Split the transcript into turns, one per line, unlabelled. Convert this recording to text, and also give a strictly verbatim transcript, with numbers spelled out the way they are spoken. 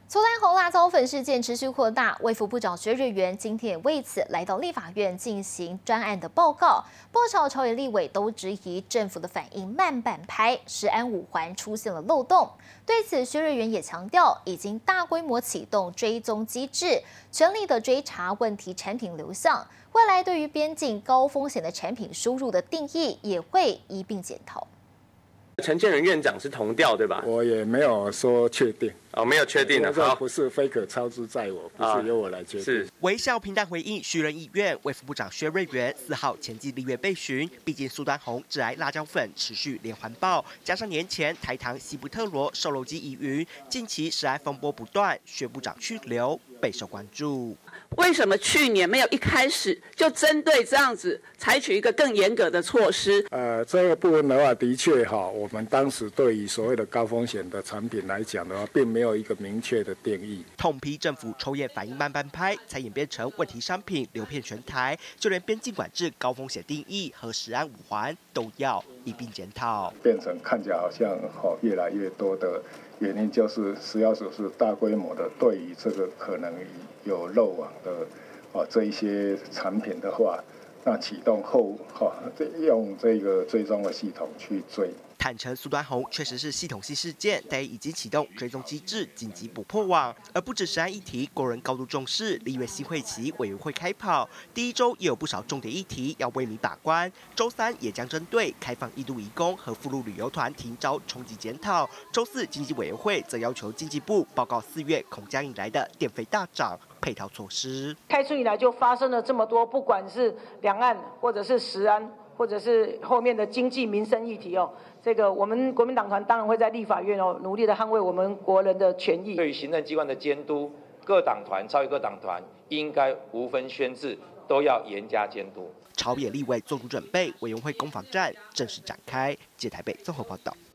苏丹红辣椒粉事件持续扩大，卫福部长薛瑞元今天也为此来到立法院进行专案的报告。不少朝野立委都质疑政府的反应慢半拍，食安五环出现了漏洞。对此，薛瑞元也强调，已经大规模启动追踪机制，全力的追查问题产品流向。未来对于边境高风险的产品输入的定义，也会一并检讨。
陈建仁院长是同调对吧？
我也没有说确定
哦，没有确定的，
好，不是非可操之在我，不是由我来决定。
是
微笑平淡回应徐仁意愿，卫福部长薛瑞元四号前进立院备询。毕竟苏丹红致癌辣椒粉持续连环爆，加上年前台糖西布特罗瘦肉机疑云，近期食癌风波不断，薛部长去留备受关注。
为什么去年没有一开始就针对这样子采取一个更严格的措施？
呃，这个部分的话，的确哈，我们当时对于所谓的高风险的产品来讲的话，并没有一个明确的定义。
痛批政府抽验反应慢半拍，才演变成问题商品流遍全台，就连边境管制、高风险定义和食安五环都要一并检讨。
变成看起来好像哈越来越多的原因，就是食药署是大规模的对于这个可能有漏网的啊这一些产品的话，那启动后哈用这个追踪的系统去追。
坦承苏端红确实是系统性事件，但已经启动追踪机制，紧急捕破网。而不止食安议题，国人高度重视。立院新会期委员会开跑，第一周也有不少重点议题要为民把关。周三也将针对开放一度移工和赴陆旅游团停招冲击检讨。周四经济委员会则要求经济部报告四月恐将引来的电费大涨配套措施。
开春以来就发生了这么多，不管是两岸或者是食安。 或者是后面的经济民生议题哦，这个我们国民党团当然会在立法院哦，努力的捍卫我们国人的权益。
对于行政机关的监督，各党团、超越各党团应该无分轩轾，都要严加监督。
朝野立委做足准备，委员会攻防战正式展开。记者台北综合报道。